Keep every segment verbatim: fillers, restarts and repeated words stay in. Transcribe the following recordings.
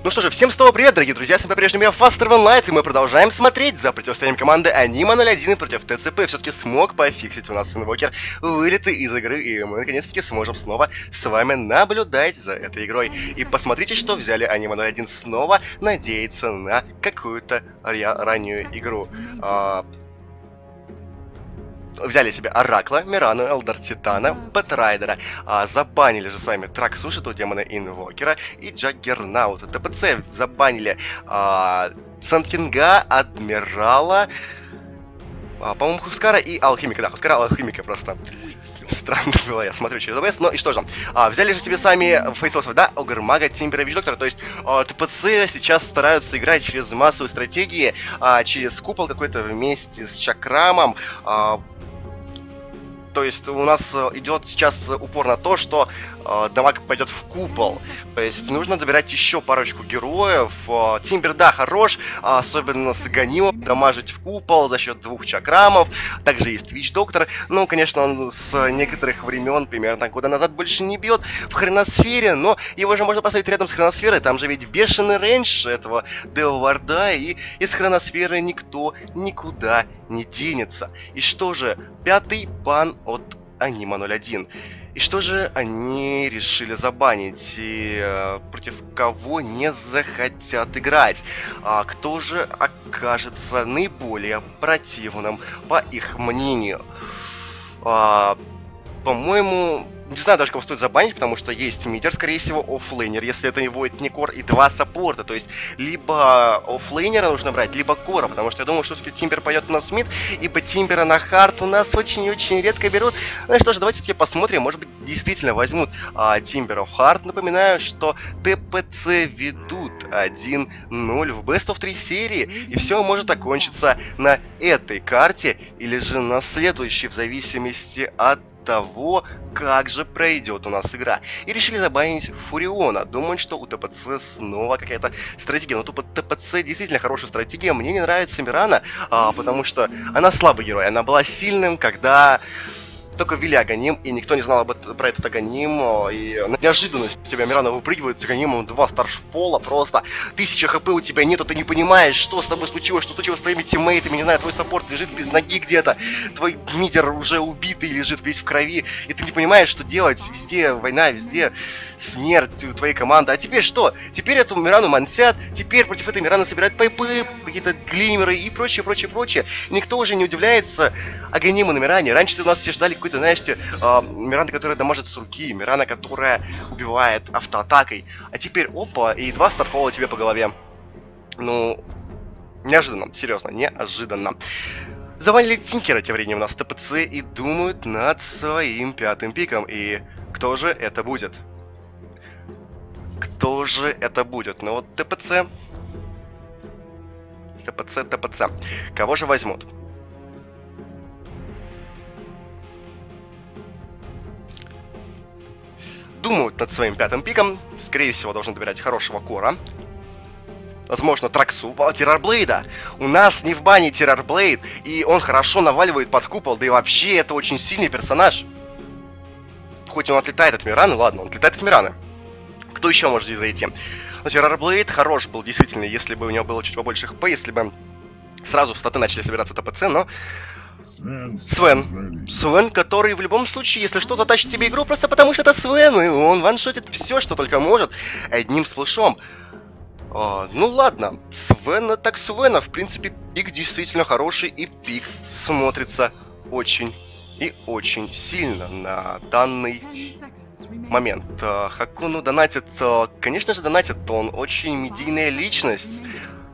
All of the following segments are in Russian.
Ну что же, всем снова привет, дорогие друзья, с вами по-прежнему я, Faster One Light, и мы продолжаем смотреть за противостоянием команды Анима ноль один против ТЦП. Все-таки смог пофиксить у нас инвокер вылеты из игры, и мы наконец-таки сможем снова с вами наблюдать за этой игрой. И посмотрите, что взяли Анима ноль один, снова надеяться на какую-то раннюю игру. А... Взяли себе Оракла, Мирану, Элдор Титана, Бэтрайдера, а, забанили же сами Траксушиту, Демона Инвокера и Джаггернаута. ТПЦ забанили а, Сандкинга, Адмирала, а, по-моему, Хускара и Алхимика. Да, Хускара, Алхимика просто. Странно было, я смотрю через ОБС, но и что же. А, взяли же себе сами фейсосов, да, Огрмага, Тимбера, Вич-Доктора, то есть а, ТПЦ сейчас стараются играть через массовые стратегии, а, через купол какой-то вместе с Чакрамом. А, То есть у нас идет сейчас упор на то, что э, дамаг пойдет в купол. То есть нужно добирать еще парочку героев. Э, Тимбер, да, хорош, особенно с Аганимом, дамажить в купол за счет двух чакрамов. Также есть Вич-Доктор. Ну, конечно, он с некоторых времен, примерно года назад, больше не бьет в хроносфере, но его же можно поставить рядом с хроносферой. Там же ведь бешеный рейндж этого Девварда, и из хроносферы никто никуда не денется. И что же, пятый бан от Анима ноль один. И что же они решили забанить? И э, против кого не захотят играть? А кто же окажется наиболее противным, по их мнению? А, по-моему... Не знаю даже, кого стоит забанить, потому что есть мидер, скорее всего, оффлейнер, если это не будет не кор, и два саппорта. То есть, либо оффлейнера нужно брать, либо кора, потому что я думаю, что все-таки Тимбер пойдет у нас в мид, ибо Тимбера на хард у нас очень-очень редко берут. Ну и что же, давайте все-таки посмотрим, может быть, действительно возьмут а, Тимбера в хард. Напоминаю, что ТПЦ ведут один ноль в Best of три серии, и все может окончиться на этой карте, или же на следующей, в зависимости от того, как же пройдет у нас игра. И решили забанить Фуриона. Думают, что у ТПЦ снова какая-то стратегия. Но тупо ТПЦ действительно хорошая стратегия. Мне не нравится Мирана, а, потому что она слабый герой. Она была сильным, когда только ввели Аганим, и никто не знал об это, про этот Аганим, и неожиданно у тебя Мирана выпрыгивает с Аганимом, два старшфола, просто тысяча хп у тебя нету, ты не понимаешь, что с тобой случилось, что случилось с твоими тиммейтами, не знаю, твой саппорт лежит без ноги где-то, твой мидер уже убитый, лежит весь в крови, и ты не понимаешь, что делать, везде война, везде смерть у твоей команды. А теперь что? Теперь эту Мирану мансят, теперь против этой Мираны собирают пайпы, какие-то глимеры и прочее, прочее, прочее. Никто уже не удивляется Аганиму на Миране. Раньше у нас все ждали какой-то, знаешь, э, Мирана, которая дамажит с руки, Мирана, которая убивает автоатакой. А теперь, опа, и два старфола тебе по голове. Ну, неожиданно, серьезно, неожиданно. Завалили Тинкера тем временем у нас ТПЦ и думают над своим пятым пиком. И кто же это будет? Кто же это будет? Ну вот ТПЦ. ТПЦ, ТПЦ. Кого же возьмут? Думают над своим пятым пиком. Скорее всего, должны добирать хорошего кора. Возможно, Траксу, Террорблейда. У нас не в бане Террорблейд, и он хорошо наваливает под купол, да и вообще это очень сильный персонаж. Хоть он отлетает от Мираны, ладно, он отлетает от Мираны. Кто еще может здесь зайти? Но Террорблейд хорош был, действительно, если бы у него было чуть побольше хп, если бы сразу в статы начали собираться ТПЦ, но... Свен. Свен, который в любом случае, если что, затащит тебе игру, просто потому что это Свен, и он ваншотит все, что только может, одним сплэшом. О, ну ладно, Свена так Свена, в принципе, пик действительно хороший, и пик смотрится очень и очень сильно на данный момент. Хакуну донатит, конечно же донатит, он очень медийная личность.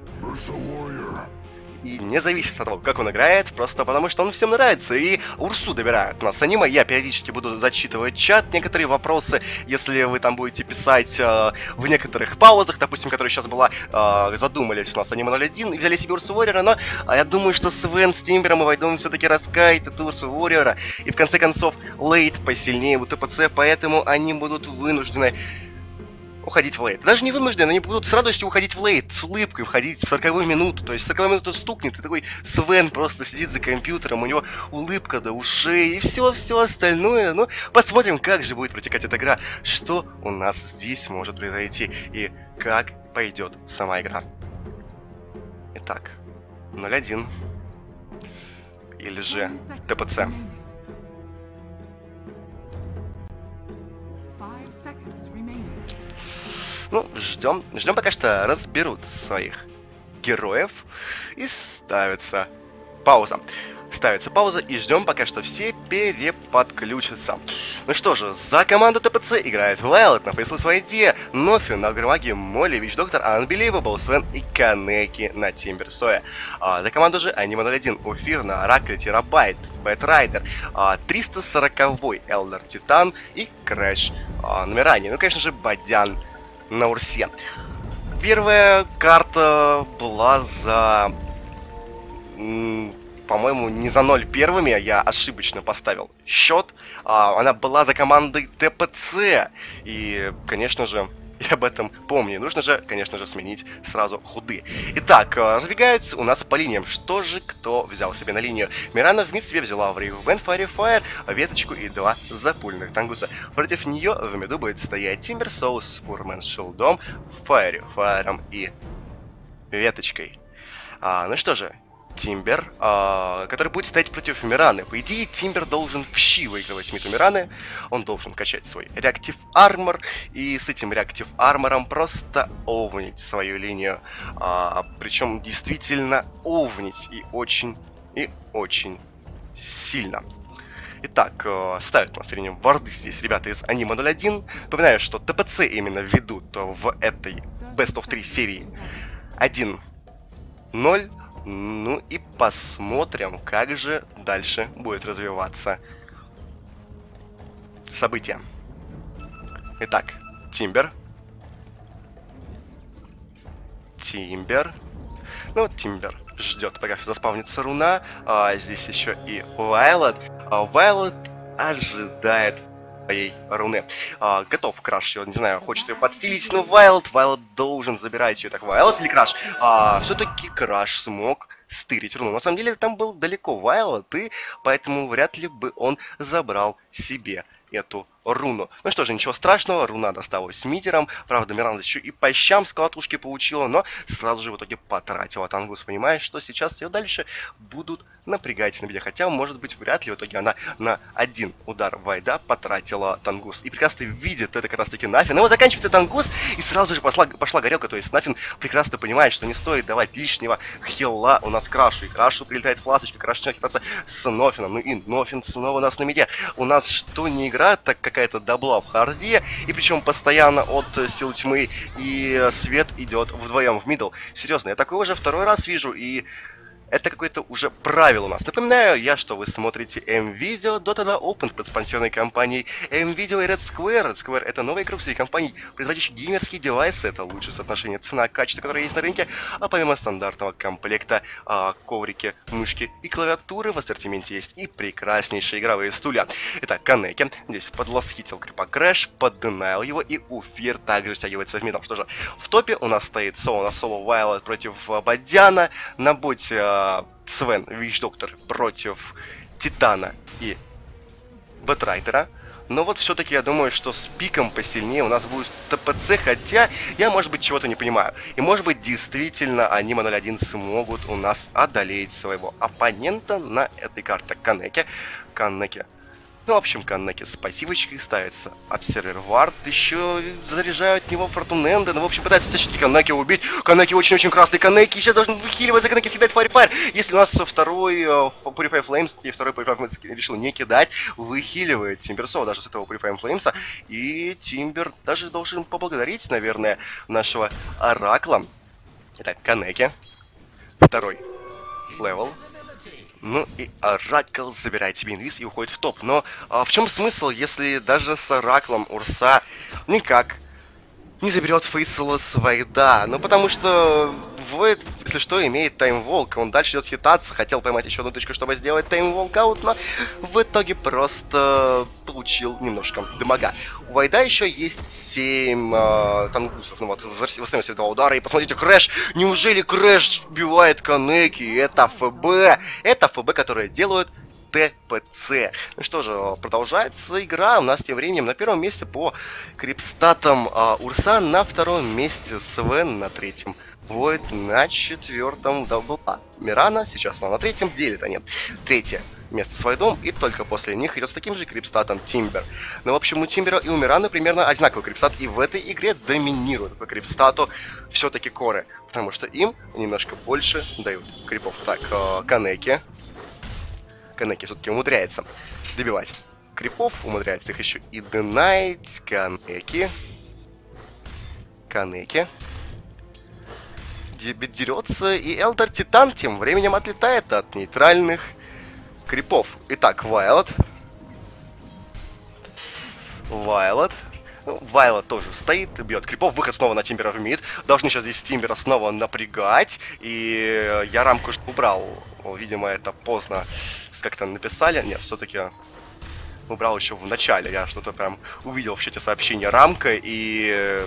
И не зависит от того, как он играет, просто потому что он всем нравится. И Урсу добирают у нас аниме. Я периодически буду зачитывать чат, некоторые вопросы, если вы там будете писать э, в некоторых паузах, допустим, которая сейчас была, э, задумались у нас Анима ноль один и взяли себе Урсу Warrior, но а я думаю, что Свен с Тимбером и Вайдом все-таки раскайтят Урсу Warrior. И в конце концов, лейт посильнее у ТПЦ, поэтому они будут вынуждены уходить в лейт. Даже не вынуждены, они будут с радостью уходить в лейт, с улыбкой входить в сороковую минуту. То есть в сороковую минуту стукнет, и такой Свен просто сидит за компьютером, у него улыбка до ушей, и все-все остальное. Ну, посмотрим, как же будет протекать эта игра, что у нас здесь может произойти, и как пойдет сама игра. Итак, ноль один. Или же ТПЦ. Ну, ждем, ждем пока что разберут своих героев и ставится пауза. Ставится пауза и ждем пока что все переподключатся. Ну что же, за команду ТПЦ играет Вайлет на Faceless ай ди, Нофи на Громаге, Молли, Вич Доктор, Unbelievable, Свен и Канеки на Тимберсое. А за команду же Анима ноль один, Уфир на Оракле, Терабайт, Бэтрайдер, а, триста сороковой Элдер Титан и Крэш а, на Миране. Ну, конечно же, Бадян на Урсе. Первая карта была за... по-моему, не за ноль первыми, я ошибочно поставил счет. А, она была за командой ТПЦ. И, конечно же, я об этом помню. Нужно же, конечно же, сменить сразу худы. Итак, разбегаются у нас по линиям. Что же кто взял себе на линию? Мирана в мид себе взяла в Рейв Бен, Файри Файр, веточку и два запульных тангуса. Против нее в миду будет стоять Тимбер Соус с Пурмен Шилдом, Файри Файром и веточкой. А, ну что же, Тимбер, э, который будет стоять против Мираны. По идее, Тимбер должен в щи выигрывать мид у Мираны. Он должен качать свой реактив армор. И с этим реактив армором просто овнить свою линию. Э, причем действительно овнить. И очень, и очень сильно. Итак, э, ставят у нас линию варды здесь ребята из Анима ноль один. Напоминаю, что ТПЦ именно ведут в этой Best of три серии один ноль. Ну и посмотрим, как же дальше будет развиваться события. Итак, Тимбер. Тимбер. Ну вот Тимбер ждет, пока заспавнится руна. А, здесь еще и Вайлет. А, Вайлет ожидает своей руны. А, готов Краш, не знаю, хочет ее подстилить, но Вайлет, Вайлет должен забирать ее. Так, Вайлет или Краш? А, все-таки Краш смог стырить руну. На самом деле там был далеко Вайлет, и поэтому вряд ли бы он забрал себе эту руну. Ну что же, ничего страшного, руна досталась мидерам. Правда, Миранда еще и по щам с колотушки получила, но сразу же в итоге потратила тангус, понимая, что сейчас ее дальше будут напрягать на беде. Хотя, может быть, вряд ли в итоге она на один удар Вайда потратила тангус. И прекрасно видит это как раз таки Нафин. И вот заканчивается тангус, и сразу же пошла, пошла горелка. То есть Нафин прекрасно понимает, что не стоит давать лишнего хилла у нас Крашу. И Крашу прилетает фласочка, Краш начинает хитаться с Нофином. Ну и Нофин снова у нас на миде. У нас что не игра, так какая-то дабла в харде. И причем постоянно от сил тьмы и свет идет вдвоем в мидл. Серьезно, я такое уже второй раз вижу, и это какое-то уже правило у нас. Напоминаю я, что вы смотрите M-Video Dota два Open под спонсорной компанией M-Video и Red Square. Red Square — это новая игра среди компаний, производящих геймерские девайсы. Это лучшее соотношение цена-качество, которое есть на рынке. А помимо стандартного комплекта а, коврики, мышки и клавиатуры, в ассортименте есть и прекраснейшие игровые стулья. Итак, Канеки здесь подласхитил крипа Крэш, подденайл его, и Уфир также стягивается в мидл. Что же, в топе у нас стоит соло на соло Вайлет против Бадяна, на боте Свен, Вич Доктор против Титана и Бэтрайдера. Но вот все-таки я думаю, что с пиком посильнее у нас будет ТПЦ, хотя я, может быть, чего-то не понимаю. И, может быть, действительно Анима ноль один смогут у нас одолеть своего оппонента на этой карте. Канеки. Канеки. Ну, в общем, Канеки с пассивочкой ставится Обсервер Вард, еще заряжают от него Фортуненда, ну, в общем, пытаются всячески Канеки убить. Канеки очень-очень красный, Канеки сейчас должен выхиливаться, Канеки съедает Файр Файр. Если у нас второй uh, Purify Flames и второй Purify Flames решил не кидать, выхиливает Тимберсова даже с этого Purify Flames, и Тимбер даже должен поблагодарить, наверное, нашего Оракла. Итак, Канеки, второй левел. Ну и Оракл забирает себе инвиз и уходит в топ. Но а, в чем смысл, если даже с Ораклом Урса никак не заберет Faceless Вайда? Ну потому что Void, если что, имеет таймволк. Он дальше идет хитаться. Хотел поймать еще одну точку, чтобы сделать таймволк-аут, но в итоге просто получил немножко дамага. У Вайда еще есть семь э, тангусов. Ну вот, в остальности два удара. И посмотрите, Крэш! Неужели Крэш сбивает Канеки? Это ФБ! Это ФБ, которые делают ТПЦ. Ну что же, продолжается игра. У нас тем временем на первом месте по крипстатам э, Урса, на втором месте Свен, на третьем Void, на четвертом Дабл А. Мирана сейчас она на третьем, делит они третье место с Вайдом, и только после них идет с таким же крипстатом Тимбер. Ну, в общем, у Тимбера и у Мираны примерно одинаковый крипстат, и в этой игре доминирует по крипстату все-таки Коры, потому что им немножко больше дают крипов. Так, э, Канеки. Канеки все-таки умудряется добивать крипов, умудряется их еще и динать. Канеки. Канеки. Дерется, и Элдер Титан тем временем отлетает от нейтральных крипов. Итак, Вайлот. Вайлот. Ну, Вайлот тоже стоит, бьет крипов. Выход снова на Тимбера в мид. Должны сейчас здесь Тимбера снова напрягать. И я рамку уже убрал. Видимо, это поздно как-то написали. Нет, все-таки убрал еще в начале. Я что-то прям увидел в чате сообщение рамка, и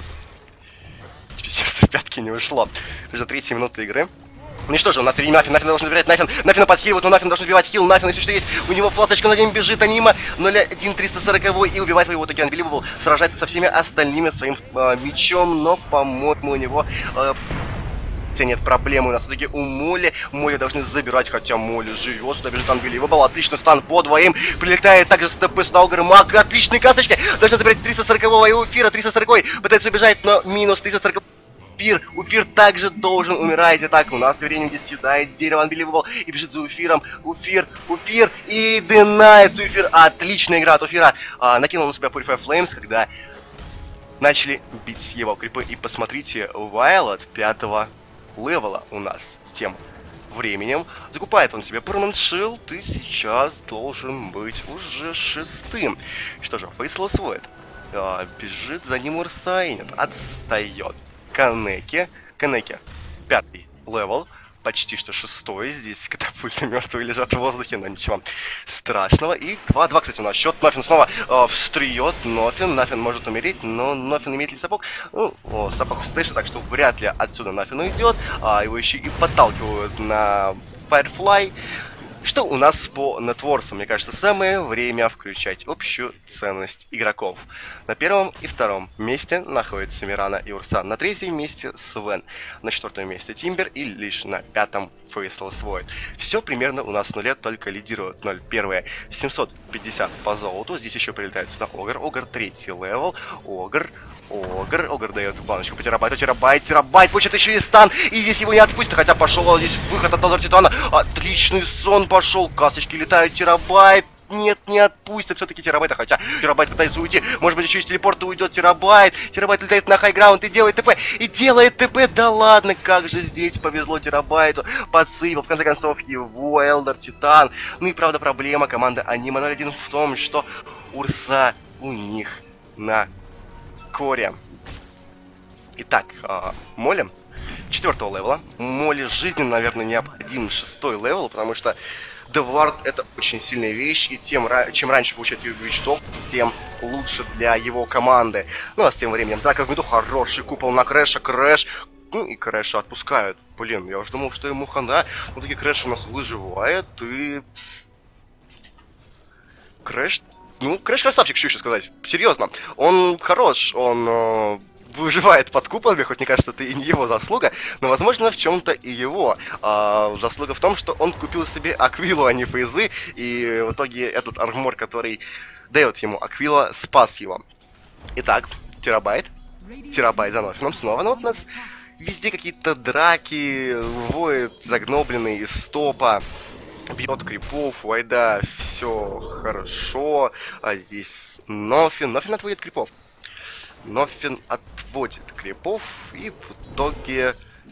сердце в пятки не ушло. Это уже третья минута игры. Ну и что же, у нас впереди Нафин, Нафин должен забирать Нафин, Нафина подхиливает, но Нафин должен убивать хил, Нафин, если что есть, у него фласочка на нем бежит, анима ноль один триста сорок и убивает его таки Unbelievable, сражается со всеми остальными своим э, мечом, но, по-моему, у него... Э, нет проблемы, у нас все-таки у Моли. Моли должны забирать, хотя Моли живет, сюда бежит Unbelievable, отличный стан по двоим, прилетает также с ТП сюда Огр Мак, отличные касочки, должны забирать триста сорокового и Уфира, триста сороковой пытается убежать, но минус триста сороковой. Уфир, Уфир также должен умирать. Итак, у нас временем здесь съедает дерево Unbelievable и бежит за Уфиром. Уфир, Уфир и динает Уфир. Отличная игра от Уфира. А, накинул на себя Purify Flames, когда начали бить его крипы. И посмотрите, Вайлот пятого левела у нас с тем временем. Закупает он себе Permanent Shield и сейчас должен быть уже шестым. Что же, Faceless Void. А, бежит за ним Урса и нет, отстает. Канеки. Канеки. Пятый левел. Почти что шестой. Здесь катапульты мертвые лежат в воздухе, но ничего страшного. И два-два, кстати, у нас счет. Нофин снова э, встреет. Нофин. Нофин может умереть, но Нофин имеет ли сапог? Ну, о, сапог в стэше, так что вряд ли отсюда Нофин уйдет. А его еще и подталкивают на Firefly. Что у нас по нетворсам? Мне кажется, самое время включать общую ценность игроков. На первом и втором месте находится Мирана и Урса. На третьем месте Свен. На четвертом месте Тимбер и лишь на пятом Faceless Void. Все примерно у нас в нуле, только лидирует ноль первое семьсот пятьдесят по золоту. Здесь еще прилетает сюда Огр. Огр третий левел. Огр. Огр, Огр дает баночку по терабайту, терабайт, терабайт, получит еще и стан, и здесь его не отпустят, хотя пошел здесь выход от Элдер Титана, отличный сон пошел, касочки летают, терабайт, нет, не отпустят все-таки терабайта, хотя терабайт пытается уйти, может быть еще из телепорта уйдет терабайт, терабайт летает на хайграунд и делает ТП, и делает ТП, да ладно, как же здесь повезло терабайту, подсыпал, в конце концов, его Элдер Титан, ну и правда проблема команды Анима ноль один в том, что Урса у них на Коре. Итак, э, Молли четвертого левела. Молли жизненно, наверное, необходим шестой левел, потому что Девард это очень сильная вещь, и тем, чем раньше получает вичток, тем лучше для его команды. Ну а с тем временем, драка в миду, хороший купол на Крэша, Крэш. Ну и Крэша отпускают. Блин, я уже думал, что ему хана. Но таки Крэш у нас выживает, и... Крэш... Ну, Крэш красавчик, что еще сказать. Серьезно. Он хорош, он э, выживает под куполами, хоть мне кажется, это и не его заслуга, но, возможно, в чем-то и его. Э, заслуга в том, что он купил себе Аквилу, а не Фейзы, и в итоге этот армор, который дает ему Аквила, спас его. Итак, терабайт. Терабайт за Нофином снова. Ну вот у нас везде какие-то драки, воет загнобленный из стопа. Бьет крипов, у Айда все хорошо, а здесь Нофин, Нофин отводит крипов. Нофин отводит крипов, и в итоге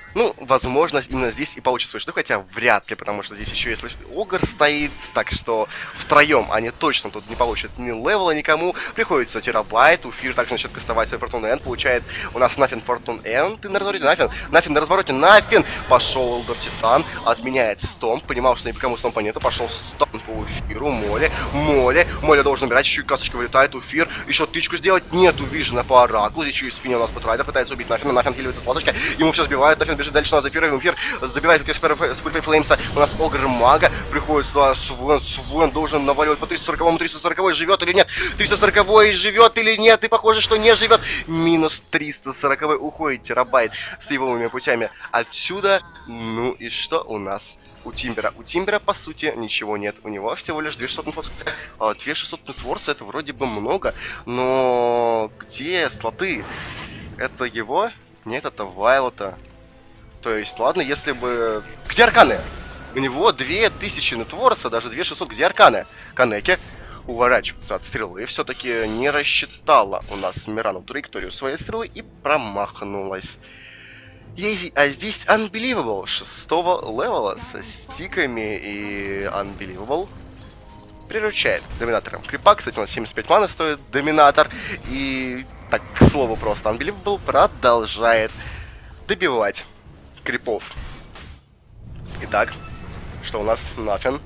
Ну, возможно, именно здесь и получится свой, хотя вряд ли, потому что здесь еще есть Огр стоит, так что втроем они точно тут не получат ни левела никому. Приходится терабайт, Уфир также начнет кастовать свой Фортун Н, получает у нас Нафин Фортун Н, ты на развороте, Нафин, Нафин на развороте, Нафин, пошел Элдер Титан, отменяет Стомп, понимал, что никому Стомпа нету, пошел Стомп по Уфиру, Моле, Моле, Моле должен убирать, еще и касочка вылетает, Уфир, еще тычку сделать, нету Вижена по Ораклу, здесь еще и спине у нас Бэтрайдер, пытается убить Нафина, Нафин хиливается с лодочкой, ему все сбивают, Нафин бежит дальше на Зафира, Уфир забивает с Фульфей Флеймса, у нас Огр Мага, приходит сюда Свен, Свен должен наваливать по триста сороковому, триста сороковой живет или нет, триста сороковой живет или нет, и похоже, что не живет, минус триста сороковой уходит терабайт с его путями отсюда, ну и что у нас? У Тимбера. У Тимбера, по сути, ничего нет. У него всего лишь две шестьсот нетворса. А, две шестьсот нетворса это вроде бы много, но где слоты? Это его? Нет, это Вайлота. То есть, ладно, если бы... Где арканы? У него две тысячи нетворса, даже две шестьсот. Где арканы? Канеки уворачиваться от стрелы. Все-таки не рассчитала у нас Мирану траекторию своей стрелы и промахнулась. А здесь Unbelievable шестого левела со стиками, и Unbelievable приручает доминатором крипа. Кстати, у нас семьдесят пять маны стоит доминатор. И так, к слову, просто Unbelievable продолжает добивать крипов. Итак, что у нас? Нафин.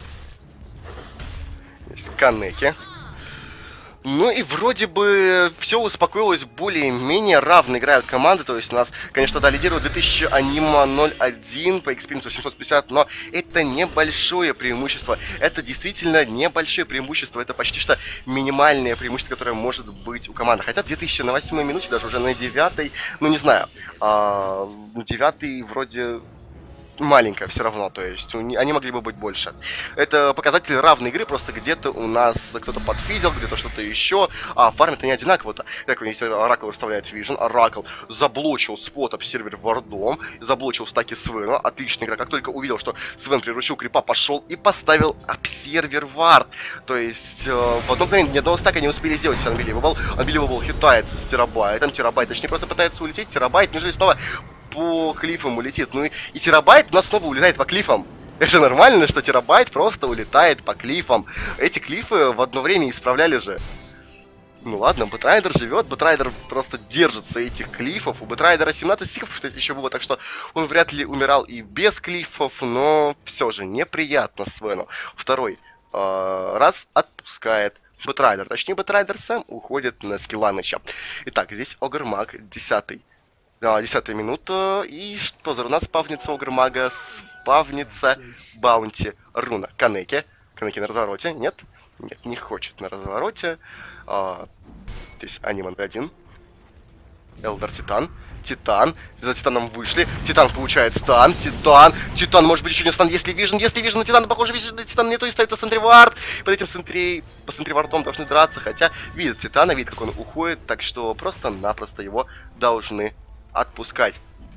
Есть Канеки. Ну и вроде бы все успокоилось, более-менее равно играют команды, то есть у нас, конечно, да, лидирует две тысячи Анима ноль один по экспириенсу семьсот пятьдесят, но это небольшое преимущество, это действительно небольшое преимущество, это почти что минимальное преимущество, которое может быть у команды, хотя две тысячи на восьмой минуте, даже уже на девятой, ну не знаю, а, девятый вроде... маленькая все равно, то есть они могли бы быть больше. Это показатель равной игры, просто где-то у нас кто-то подфидел, где-то что-то еще, а фармит они одинаково-то. Так, у них Оракл выставляет Вижен, Оракл заблочил спот об сервер вардом, заблочил стаки Свена, отличная игра. Как только увидел, что Свен приручил крипа, пошел и поставил об сервер вард. То есть э, в одном мгновении ни одного стака не успели сделать. Unbelievable, Unbelievable хитается с терабайтом, терабайт точнее просто пытается улететь, терабайт, неужели снова по клифам улетит. Ну и, и терабайт у нас снова улетает по клифам. Это нормально, что терабайт просто улетает по клифам. Эти клифы в одно время исправляли же. Ну ладно, Бэтрайдер живет, Бэтрайдер просто держится этих клифов. У Бэтрайдера семнадцать стиков, кстати, еще было, так что он вряд ли умирал и без клифов, но все же неприятно Свену. Второй э, раз отпускает Бэтрайдер, точнее Бэтрайдер сам уходит на Скилланыча. Итак, здесь Огр Маг, десятый. Десятая минута, и что за руна спавнится Огр Мага? Спавнится Баунти руна. Канеки. Канеки на развороте, нет? Нет, не хочет на развороте. А, здесь Анима один. Элдер Титан. Титан. За Титаном вышли. Титан получает стан. Титан. Титан, может быть, еще не стан. Если Вижен, если Вижен на Титана, похоже, Вижен на Титана нету, и стоит Сентривард. Под этим Сентри... по Сентривардом должны драться, хотя видят Титана, видят, как он уходит, так что просто-напросто его должны отпускать.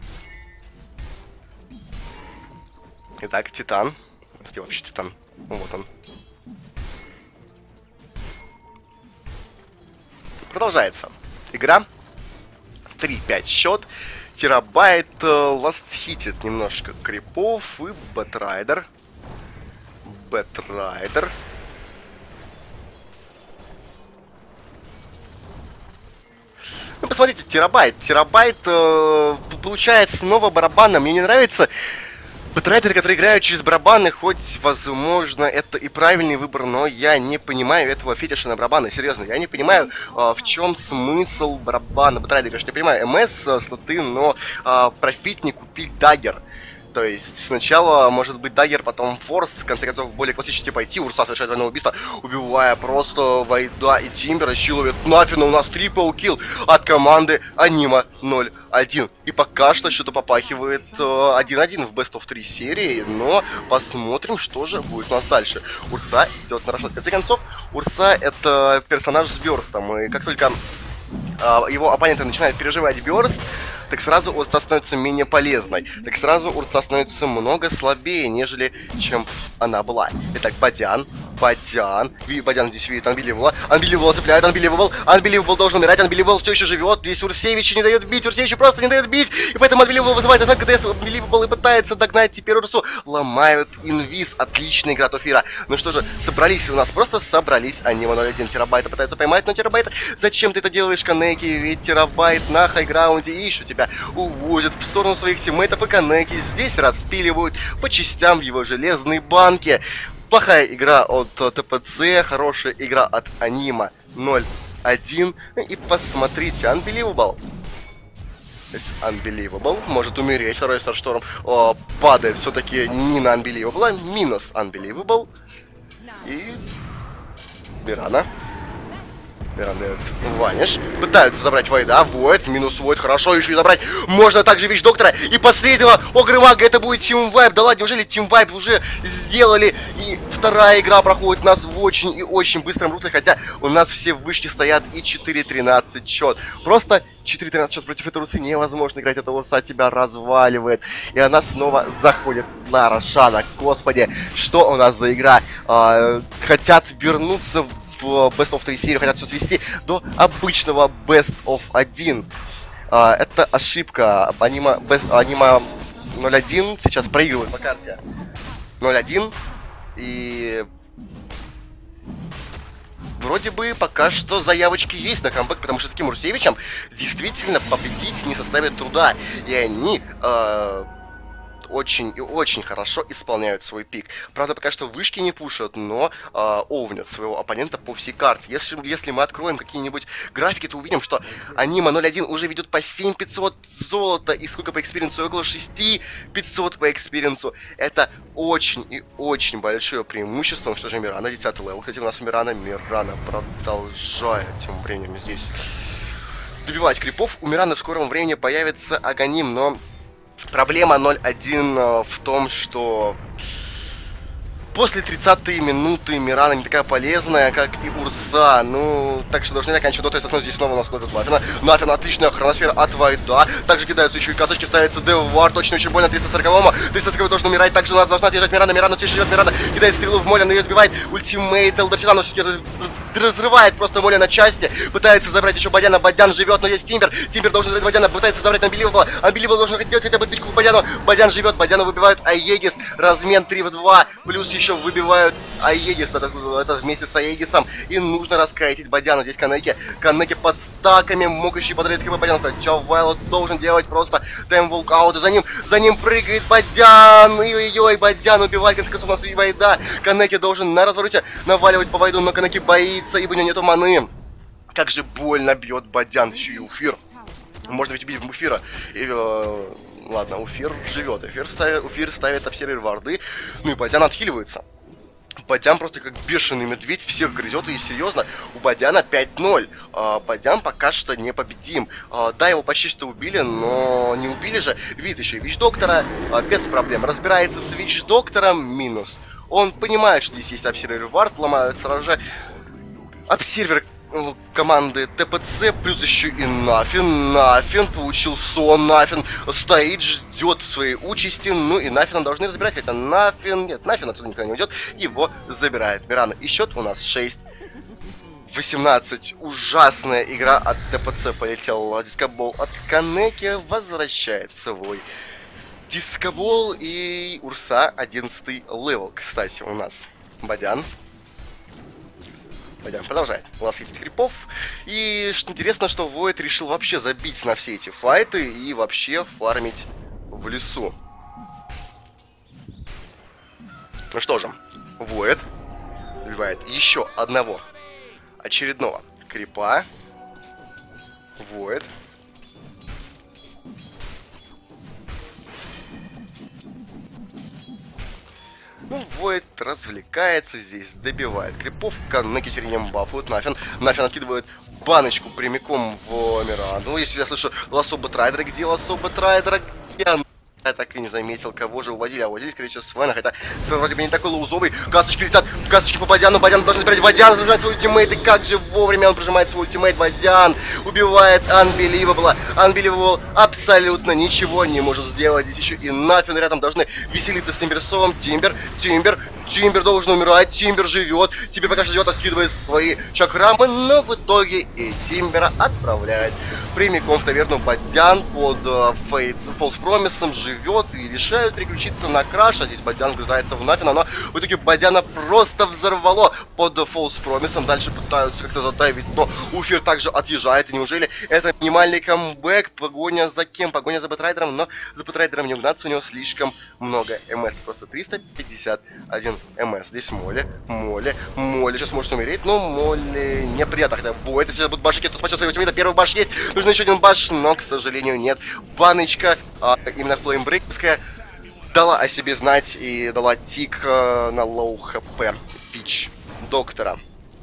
Итак, Титан. Где вообще Титан? Ну, вот он. Продолжается игра. три пять счет. Терабайт э, ластхитит немножко крипов. И Бэтрайдер. Бэтрайдер. Ну, посмотрите, терабайт. Терабайт э, получает снова барабаны. Мне не нравится Бэтрайдеры, которые играют через барабаны, хоть, возможно, это и правильный выбор, но я не понимаю этого фетиша на барабаны. Серьезно, я не понимаю, э, в чем смысл барабана. Бэтрайдер, конечно, я понимаю, МС, э, слоты, но э, профит не купить даггер. То есть сначала может быть даггер, потом форс, в конце концов более классический пойти. Урса совершает двойное убийство, убивая просто Вайда и Тимбера. Щиловит Нафина, у нас трипл килл от команды Анима ноль один. И пока что что-то попахивает один один в Best of три серии, но посмотрим, что же будет у нас дальше. Урса идет на рашот. В конце концов, Урса это персонаж с бёрстом, и как только Uh, его оппоненты начинают переживать бёрст, так сразу Урса становится менее полезной. Так сразу Урса становится много слабее, нежели чем она была. Итак, Бадян. Бадян. Ви, Бадян здесь видит Unbelievable. Unbelievable цепляет, Unbelievable. Unbelievable должен умирать, Unbelievable все еще живет. Здесь Урсевич не дает бить, Урсевич просто не дает бить. И поэтому Unbelievable вызывает атаку КДС. Unbelievable и пытается догнать теперь Урсу. Ломают инвиз. Отличная игра от Офира. Ну что же, собрались у нас, просто собрались. Анима ноль один терабайта пытается поймать, но терабайта. Зачем ты это делаешь, Канеки? Ведь терабайт на хайграунде и еще тебя увозят в сторону своих тиммейтов, и Канеки здесь распиливают по частям в его железной банке. Плохая игра от ТПЦ, хорошая игра от Анима ноль один. И посмотрите, Unbelievable. Unbelievable может умереть, второй Старшторм о, падает все-таки не на Unbelievable, а минус Unbelievable. И Мирана. Мирана Ваниш. Пытаются забрать Войда. Войд, минус Войд, хорошо, еще и забрать. Можно также Вич Доктора. И последнего Огры Мага, это будет Team Vibe. Да ладно, неужели Team Vibe уже сделали? И вторая игра проходит у нас в очень и очень быстром русле. Хотя у нас все вышки стоят и четыре тринадцать счет. Просто четыре тринадцать счет против этой Русы невозможно играть. Эта Руса тебя разваливает. И она снова заходит на Рошана. Господи, что у нас за игра? А, хотят вернуться в Best of три серию, хотят все свести до обычного Best of один. А, это ошибка. Анима, Best, Анима ноль один сейчас проигрывает по карте ноль один. И вроде бы пока что заявочки есть на камбэк, потому что с таким Урсевичем действительно победить не составит труда. И они э, очень и очень хорошо исполняют свой пик. Правда, пока что вышки не пушат, но э, овнят своего оппонента по всей карте. Если, если мы откроем какие-нибудь графики, то увидим, что Анима ноль один уже ведет по семь тысяч пятьсот золота и сколько по экспириенсу? Около шесть тысяч пятьсот по экспириенсу. Это очень и очень большое преимущество. Ну что же, Мирана, десятый левел. Кстати, у нас Мирана, Мирана продолжает тем временем здесь добивать крипов. У Мираны в скором времени появится Аганим, но проблема ноль один в том, что после тридцатой минуты Мирана не такая полезная, как и Урса. Ну, так что должны заканчивать доту. И здесь снова у нас ходит Нафина. Нафин, отличная хроносфера от Вайда. Также кидаются еще и касочки, ставится Девар. Очень-очень больно триста сороковому. триста сороковой должен умирать. Также у нас должна держать Мирана. Мирана все еще идет. Мирана кидает стрелу в Молин, ее сбивает. Ультимейт Элдерчина, но все-таки разрывает просто Молин на части. Пытается забрать еще Бадяна. Бадян живет, но есть Тимбер. Тимбер должен забрать Бадяна. Пытается забрать Unbelievable. Unbelievable должен делать хотя бы тычку в Бадяну. Бадян живет. Бадяну выбивают Аегис. Размен три в два. Плюс еще выбивают Аегис, это, это вместе с Аегисом. И нужно раскайтить Бадяна. Здесь Канеки. Канеки под стаками, мог еще подрезать хп Бадяна. Что Вайлот должен делать просто тайм волкаут. И за ним, за ним прыгает Бадян. Ой-ой-ой, Бадян убивает, конец концов, у нас и Вайда. Канеки должен на развороте наваливать по Вайду, но Канеки боится, ибо у него нету маны. Как же больно бьет Бадян, еще и Уфир. Можно ведь убить Уфира. И, э, ладно, Уфир живет. Уфир ставит, Уфир ставит обсервер варды. Ну и Бадян отхиливается. Бадян просто как бешеный медведь всех грызет, и серьезно, у Бадяна пять ноль. А, Бадян пока что непобедим. А, да, его почти что убили, но не убили же. Видит еще и Вич Доктора, а, без проблем. Разбирается с Вич Доктором, минус. Он понимает, что здесь есть обсервер вард, ломают сразу же обсервер команды ТПЦ, плюс еще и Нафин. Нафин получил сон, Нафин стоит, ждет своей участи. Ну и Нафина должны забирать, хотя Нафин... Нет, Нафин отсюда никуда не уйдет. Его забирает Мирана. И счет у нас шесть восемнадцать. Ужасная игра от ТПЦ. Полетел дискобол от Канеки. Возвращает свой дискобол. И Урса одиннадцатый левел. Кстати, у нас Бадян. Пойдем, продолжает лосить крипов. И что интересно, что Void решил вообще забить на все эти файты и вообще фармить в лесу. Ну что же, Void убивает еще одного очередного крипа. Void. Ну, Void развлекается здесь, добивает крипов, Канеки черенем бафует Нафин. Нафин откидывает баночку прямиком в Мирану. Если я слышу лассо Бэтрайдера, где лассо Бэтрайдера, где Я так и не заметил, кого же увозили. А увозили, скорее всего, Свена. Хотя Свен вроде бы не такой лоузовый. Касочки летят. Касочки по Бадяну. Бадян должен забирать. Бадян зажимает свой ультимейт. И как же вовремя он прожимает свой ультимейт. Бадян убивает Unbelievable. Unbelievable абсолютно ничего не может сделать. Здесь еще и Нафин рядом должны веселиться с Тимберсовым. Тимбер, Тимбер. Тимбер должен умирать, Тимбер живет, тебе пока что живет, откидывает свои чакрамы, но в итоге и Тимбера отправляет прямиком в таверну. Бадян под uh, Фейтс, Фолс Промисом живет и решают переключиться на Краш, а здесь Бадян вгрызается в Нафина, но в итоге Бадяна просто взорвало под Фолс Промисом. Дальше пытаются как-то задавить, но Уфир также отъезжает. И неужели это минимальный камбэк? Погоня за кем? Погоня за Бэтрайдером, но за Бэтрайдером не угнаться, у него слишком много МС, просто триста пятьдесят один МС. Здесь Молли, Молли, Молли сейчас может умереть, но Молли неприятно. Хотя бой, это сейчас будут башики, тут спасет своего тиммейта. Первый баш есть, нужно еще один баш, но, к сожалению, нет. Баночка, а, именно флеймбрейкская, дала о себе знать и дала тик а, на лоу хп пич доктора.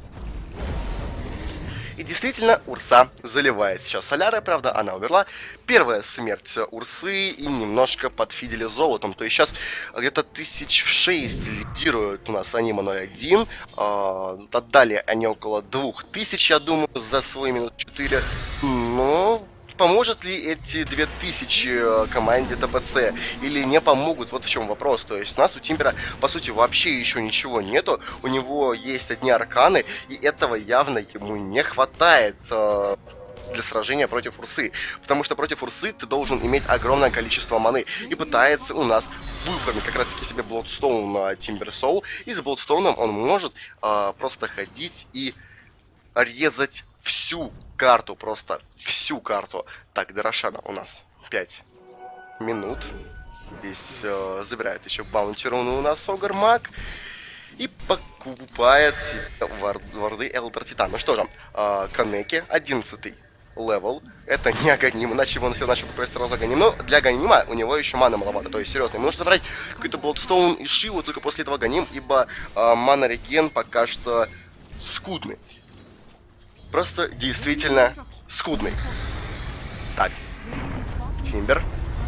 И действительно, Урса заливает сейчас Соляра, правда, она умерла. Первая смерть Урсы и немножко подфидели золотом. То есть сейчас где-то тысяч шесть лидируют у нас они ноль один. А, отдали они около двух тысяч, я думаю, за свой минус четыре. Но поможет ли эти две тысячи команде ТПЦ или не помогут? Вот в чем вопрос. То есть у нас у Тимбера по сути вообще еще ничего нету. У него есть одни арканы, и этого явно ему не хватает э, для сражения против Урсы. Потому что против Урсы ты должен иметь огромное количество маны. И пытается у нас выформить как раз таки себе Bloodstone на Timber Soul. И с Bloodstone он может э, просто ходить и резать всю карту, просто всю карту. Так, до Рошана у нас пять минут. Здесь э, забирает еще баунтирон у нас Огар-маг. И покупает вар варды Элдер Титан. Ну что же, э, Канеки, одиннадцатый левел. Это не Аганим, иначе он все начал попасть сразу Аганим. Но для Аганима у него еще мана маловато. То есть, серьезно, ему нужно забрать какой-то Bloodstone и Шиву только после этого Аганим, ибо э, мана реген пока что скудный. Просто действительно скудный. Так. Тимбер.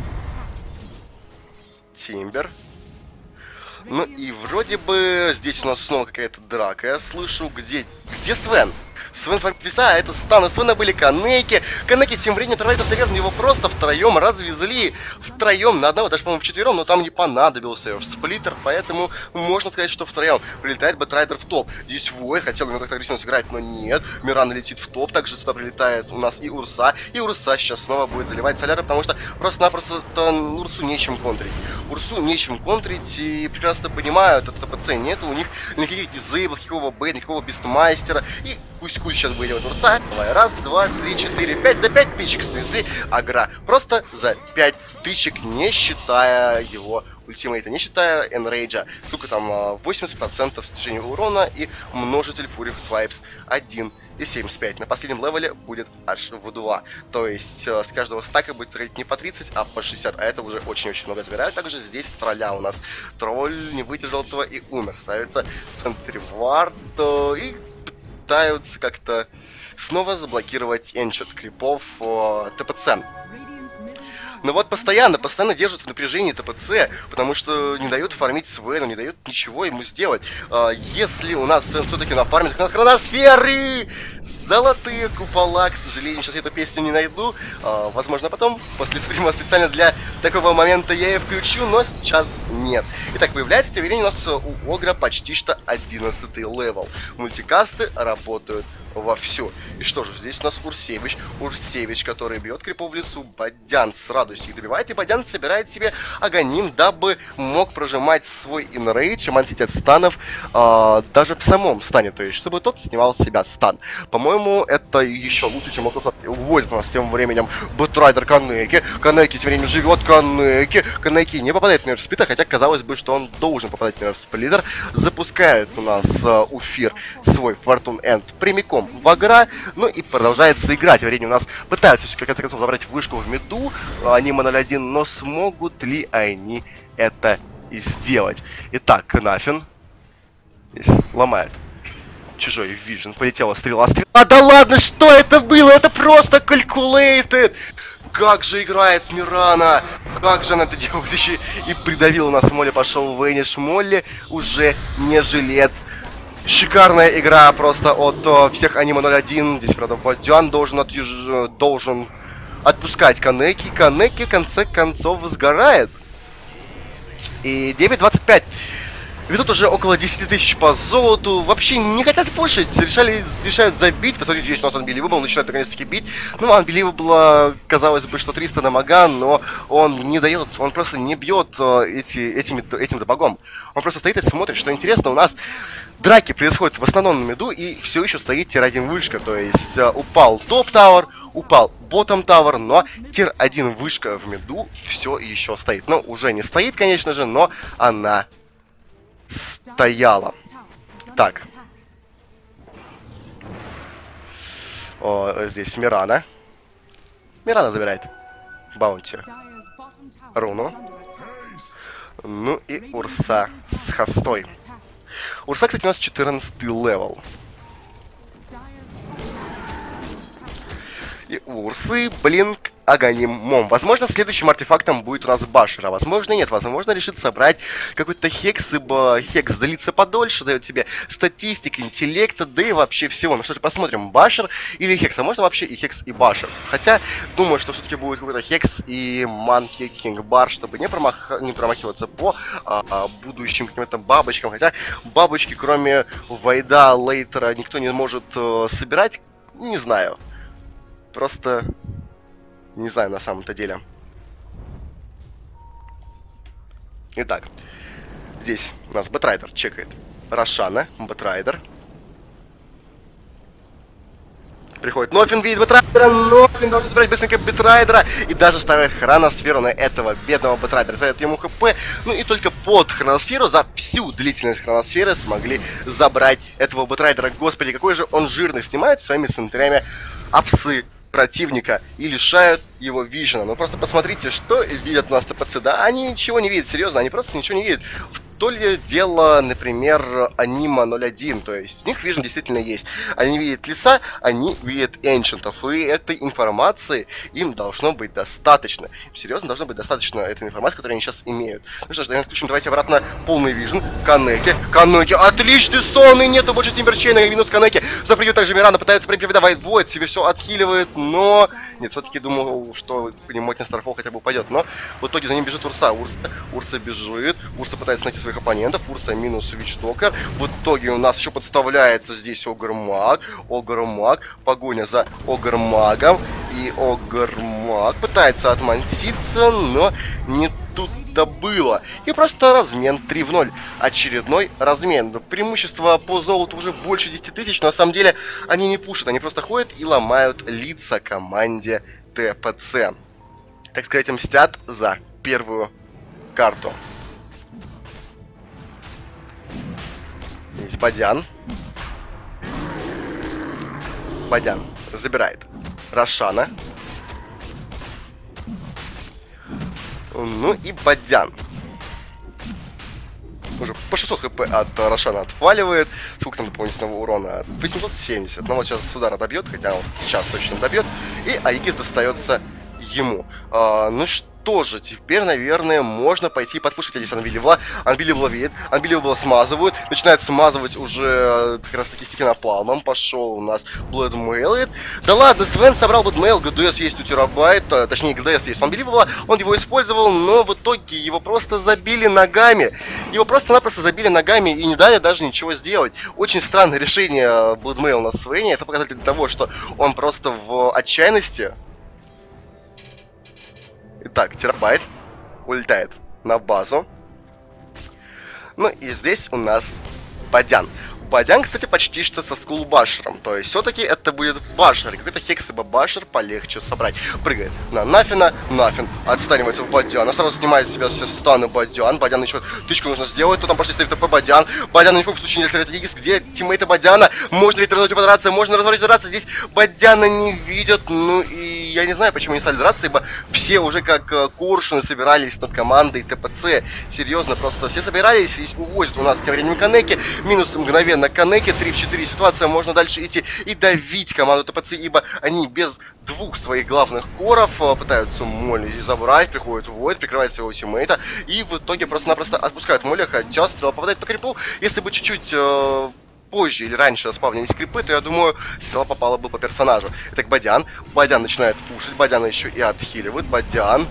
Тимбер. Ну и вроде бы здесь у нас снова какая-то драка. Я слышу, где... Где Свен? Свен Фарписа, а это Стан. У Свена были Канеки. Канеки тем временем отрывает от таверны, его просто втроем развезли. Втроем на одного, даже, по-моему, вчетвером, но там не понадобился сплиттер, поэтому можно сказать, что втроем. Прилетает Бэтрайдер в топ. Здесь Вой хотел ему как-то агрессивно сыграть, но нет. Миран летит в топ, также сюда прилетает у нас и Урса. И Урса сейчас снова будет заливать Соляра, потому что просто-напросто Урсу нечем контрить. Урсу нечем контрить, и прекрасно понимают, это ТПЦ нет, у них никаких дизейблов, никакого бейта, никакого бистмастера. И пусть-пусть сейчас будет делать Урса. Давай, раз, два, три, четыре, пять. За пять тычек снесли Агра. Просто за пять тычек, не считая его ультимейта, не считая энрейджа. Сколько там, восемьдесят процентов снижения урона и множитель Fury Swipes один и семьдесят пять. На последнем левеле будет аж в два. То есть с каждого стака будет тратить не по тридцать, а по шестьдесят. А это уже очень-очень много забирают. Также здесь тролля у нас. Тролль не выдержал этого и умер. Ставится Сентривард и пытаются как-то снова заблокировать энчет крипов э, ТПЦ. Но вот постоянно, постоянно держат в напряжении ТПЦ, потому что не дают фармить Свену, не дают ничего ему сделать. А, если у нас Свен все-таки нафармит на хроносферы, золотые купола, к сожалению, сейчас я эту песню не найду. А, возможно, потом, после стрима, специально для такого момента я ее включу, но сейчас нет. Итак, появляется теперь у нас у Огра почти что одиннадцатый левел. Мультикасты работают вовсю. И что же, здесь у нас Урсевич. Урсевич, который бьет крипов в лесу. Бадян с радостью их добивает. И Бадян собирает себе Аганим, дабы мог прожимать свой инрейдж и мансить от станов э, даже в самом стане. То есть, чтобы тот снимал с себя стан. По-моему, это еще лучше, чем он уводит у нас тем временем Бэтрайдер Канеки. Канеки тем временем живет Канеки. Канеки не попадает в Нервсплиттер, хотя казалось бы, что он должен попадать в Нервсплиттер. Запускает у нас э, Уфир свой Fortune End прямиком в Агра, ну и продолжается играть. Времени у нас пытаются, в конце концов, забрать вышку в миду, они ноль один, но смогут ли они это сделать? Итак, Нафин здесь ломает чужой вижен, полетела стрела, стрела. А да ладно, что это было? Это просто calculated! Как же играет Мирана! как же она это делает? Еще и придавил у нас Молли, пошел Вэниш. Молли уже не жилец. Шикарная игра просто от о, всех Анима ноль один. Здесь, правда, Бадян должен, отъезж... должен отпускать Канеки. Канеки в конце концов сгорает. И девять двадцать пять. Ведут уже около десяти тысяч по золоту. Вообще не хотят пушить. Решали, решают забить. Посмотрите, здесь у нас Unbelievable начинает наконец-таки бить. Ну, Unbelievable, казалось бы, что триста дамага, но он не дает, он просто не бьет эти, этими, этим добагом. Он просто стоит и смотрит, что интересно. У нас драки происходят в основном на миду, и все еще стоит тир один вышка. То есть упал топ-тауэр, упал ботtom-тауэр, но тир один вышка в миду все еще стоит. Ну, уже не стоит, конечно же, но она стояла. Так. О, здесь Мирана. Мирана забирает баунти. Руну. Ну и Урса с хостой. Урса, кстати, у нас четырнадцатый левел. И Урсы, Блинк, Аганим, Мом. Возможно, следующим артефактом будет у нас Башер, а возможно нет. Возможно, решит собрать какой-то хекс, ибо хекс длится подольше, дает тебе статистик, интеллекта, да и вообще всего. Ну что ж, посмотрим, Башер или хекс. А можно вообще и хекс, и Башер. Хотя, думаю, что все-таки будет какой-то хекс и Манки Кинг Бар, чтобы не, промах... не промахиваться по а, а, будущим каким-то бабочкам. Хотя бабочки, кроме Вайда, Лейтера, никто не может а, собирать. Не знаю. Просто не знаю на самом-то деле. Итак, здесь у нас Бэтрайдер чекает Рошана, Бэтрайдер. Приходит Нофин, видит Бэтрайдера, Нофин должен собрать быстренько Бэтрайдера и даже ставит хроносферу на этого бедного Бэтрайдера, дает ему хп. Ну и только под хроносферу, за всю длительность хроносферы смогли забрать этого Бэтрайдера. Господи, какой же он жирный, снимает своими центрями апсы противника и лишают его вижена. Ну просто посмотрите, что видят у нас ТПЦ. Да, они ничего не видят, серьезно, они просто ничего не видят. То ли дело, например, Анима ноль один, то есть у них вижен действительно есть. Они видят леса, они видят энчантов, и этой информации им должно быть достаточно. Серьезно, должно быть достаточно этой информации, которую они сейчас имеют. Ну что ж, давайте включим, давайте обратно полный вижен. Канеки, Канеки, отличный сон, и нету больше Тимберчейна, минус Канеки. Запрыгивает также Мирана, пытается припрыгивать, давай, Войд себе все отхиливает, но... Нет, все-таки думал, что к нему Мотин Старфол хотя бы упадет, но в итоге за ним бежит Урса. Урса, Урса бежит, Урса пытается найти своих оппонентов, Урса минус Вичтокер. В итоге у нас еще подставляется здесь Огрмаг, Огрмаг, погоня за Огрмагом, и Огрмаг пытается отманситься, но не тут-то было. И просто размен три в ноль. Очередной размен. Преимущество по золоту уже больше десяти тысяч, но на самом деле они не пушат, они просто ходят и ломают лица команде ТПЦ. Так сказать, мстят за первую карту. Есть Бадян. Бадян забирает Рошана. Ну и Бадян. Уже по шестьсот хп от Рошана отваливает. Сколько там дополнительного урона? восемьсот семьдесят. Но вот сейчас с удара добьет, хотя он сейчас точно добьет. И Аигис достается ему. А, ну что же, теперь, наверное, можно пойти подпушить здесь Unbelievable. Unbelievable видит, Unbelievable смазывают. Начинают смазывать уже как раз таки стики напалмом. Пошел у нас Bloodmail. Да ладно, Свен собрал Bloodmail, ГДС есть у терабайта, точнее ГДС есть у Unbelievable. Он его использовал, но в итоге его просто забили ногами. Его просто-напросто забили ногами и не дали даже ничего сделать. Очень странное решение Bloodmail на Свене. Это показатель того, что он просто в отчаянности. Итак, терабайт улетает на базу. Ну и здесь у нас Бадян. Бадян, кстати, почти что со скулбашером. То есть все-таки это будет башер. Какой-то хекс ибо башер полегче собрать. Прыгает на Нафина. Нафин отстанивается в Бадяна. Сразу снимает с себя все станы Бадян. Бадян еще тычку нужно сделать. Тут там пошли ставит ТП Бадян. Бадян ни в коем случае не стреляет Егис. Где тиммейты Бадяна? Можно ведь разворотить подраться, можно разворотить подраться. Здесь Бадяна не видят. Ну и я не знаю, почему не стали драться, ибо все уже как э, коршуны собирались над командой ТПЦ. Серьезно, просто все собирались и увозят у нас тем временем Канеки. Минус мгновенно Канеки, три в четыре ситуация, можно дальше идти и давить команду ТПЦ, ибо они без двух своих главных коров э, пытаются Молли забрать, приходит Войд, прикрывает своего тиммейта, и в итоге просто-напросто отпускают Молли, хотя стрела попадает по крипу. Если бы чуть-чуть э, позже или раньше спавнились крипы, то я думаю, стрела попала бы по персонажу. Итак, Бадян. Бадян начинает пушить, Бадяна еще и отхиливает. Бадян.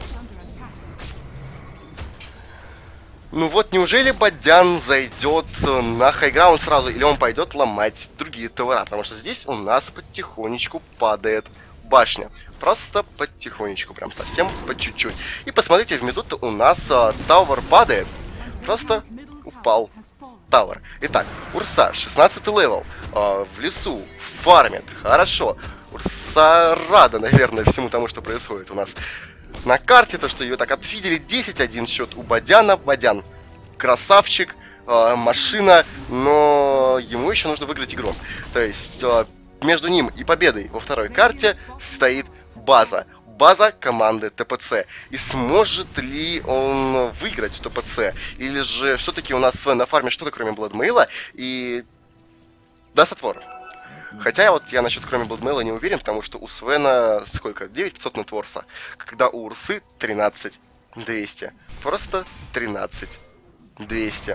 Ну вот, неужели Бадян зайдет на хайграунд сразу, или он пойдет ломать другие товара? Потому что здесь у нас потихонечку падает башня. Просто потихонечку, прям совсем по чуть-чуть. И посмотрите, в миду-то у нас а, Тауэр падает. Просто упал Тауэр. Итак, Урса, шестнадцатый левел, а, в лесу, фармит, хорошо. Урса рада, наверное, всему тому, что происходит у нас на карте. То, что ее так отфидели. десять один счет у Бадяна. Бадян красавчик, а, машина, но ему еще нужно выиграть игру. То есть а, между ним и победой во второй карте стоит база. База команды ТПЦ. И сможет ли он выиграть ТПЦ? Или же все-таки у нас Свен на фарме что-то кроме Бладмейла и даст отвор? Хотя вот я насчет кроме Бладмейла не уверен, потому что у Свена сколько? девять тысяч пятьсот нетворса. Когда у Урсы тринадцать двести. Просто тринадцать двести.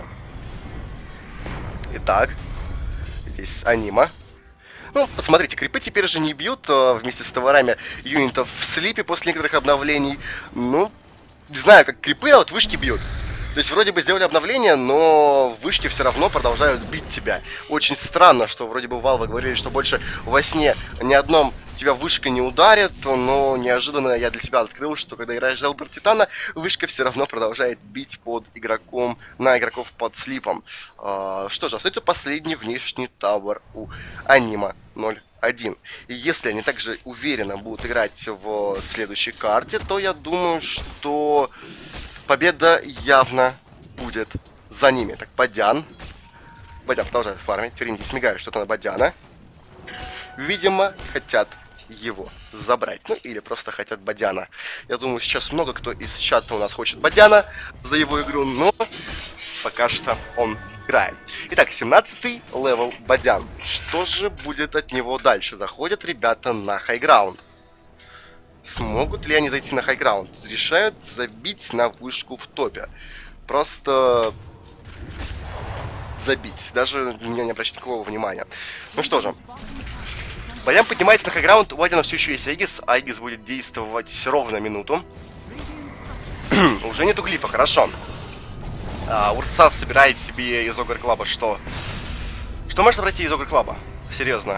Итак, здесь анима. Ну, посмотрите, крипы теперь же не бьют а, вместе с товарами юнитов в слипе после некоторых обновлений. Ну, не знаю, как крипы, а вот вышки бьют. То есть вроде бы сделали обновление, но вышки все равно продолжают бить тебя. Очень странно, что вроде бы Valve говорили, что больше во сне ни одном тебя вышка не ударит, но неожиданно я для себя открыл, что когда играешь за Элдер Титана, вышка все равно продолжает бить под игроком, на игроков под слипом. А, что же, остается последний внешний тавер у Анима ноль один. И если они также уверенно будут играть в следующей карте, то я думаю, что победа явно будет за ними. Так, Бадян. Бадян продолжает фармить. Теринги смигают что-то на Бадяна. Видимо, хотят его забрать. Ну, или просто хотят Бадяна. Я думаю, сейчас много кто из чата у нас хочет Бадяна за его игру, но пока что он играет. Итак, семнадцатый левел Бадян. Что же будет от него дальше? Заходят ребята на хайграунд. Смогут ли они зайти на хайграунд? Решают забить на вышку в топе. Просто забить. Даже не обращать никакого внимания. Ну что же. Бадян поднимается на хайграунд. У Бадяна все еще есть Айгис. Айгис будет действовать ровно минуту. Уже нету глифа, хорошо. А, Урса собирает себе из Огр Клаба что? Что можно собрать из Огр Клаба? Серьезно.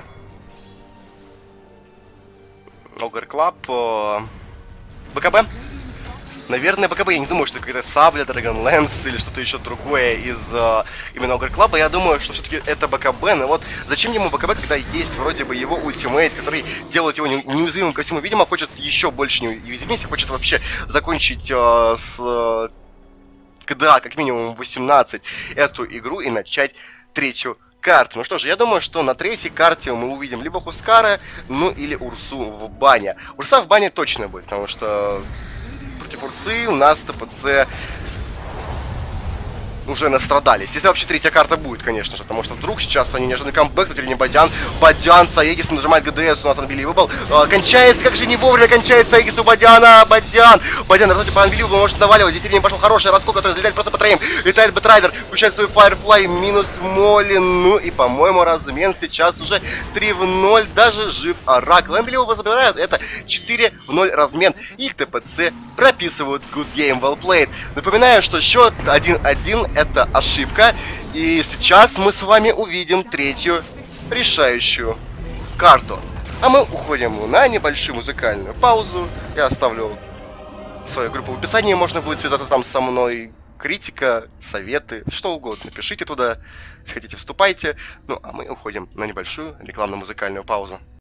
Огр Клаб. Э, БКБ? Наверное, БКБ. Я не думаю, что это какая-то сабля, Dragonlance или что-то еще другое из э, именно Огр Клаба. Я думаю, что все-таки это БКБ. Но вот зачем ему БКБ, когда есть вроде бы его ультимейт, который делает его неуязвимым ко всему. Видимо, хочет еще больше неуязвимости, хочет вообще закончить э, с э, КДА как минимум восемнадцать эту игру и начать третью карту. Ну что же, я думаю, что на третьей карте мы увидим либо Хускара, ну или Урсу в бане. Урса в бане точно будет, потому что против Урсы у нас ТПЦ уже настрадались. Если вообще третья карта будет, конечно же, потому что вдруг сейчас они неожиданный камбэк, тут или не Бадян. Бадян с Аегисом нажимает ГДС, у нас Unbelievable. А, кончается, как же не вовремя кончается Аегис у Бадяна. Бадян, Бадян, вроде по Unbelievable может наваливать. Здесь Ирина пошел хороший раскол, который залетает просто по троим. Летает Бэтрайдер, включает свой Firefly, минус Молли. Ну и, по-моему, размен сейчас уже три в ноль. Даже жив Оракл. Unbelievable забирают, это четыре в ноль размен. Их ТПЦ прописывают Good Game Well Played. Напоминаю, что счет один один. Это ошибка. И сейчас мы с вами увидим третью решающую карту. А мы уходим на небольшую музыкальную паузу. Я оставлю свою группу в описании. Можно будет связаться там со мной. Критика, советы, что угодно. Пишите туда. Если хотите, вступайте. Ну, а мы уходим на небольшую рекламно-музыкальную паузу.